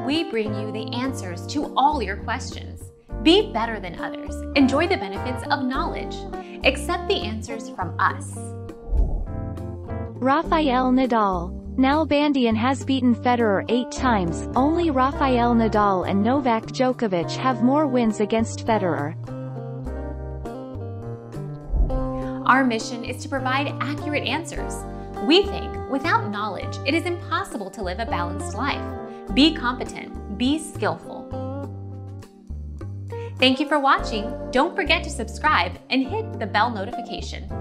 we bring you the answers to all your questions. Be better than others. Enjoy the benefits of knowledge. Accept the answers from us. Rafael Nadal. Now Bandian has beaten Federer 8 times, only Rafael Nadal and Novak Djokovic have more wins against Federer. Our mission is to provide accurate answers. We think without knowledge, it is impossible to live a balanced life. Be competent, be skillful. Thank you for watching. Don't forget to subscribe and hit the bell notification.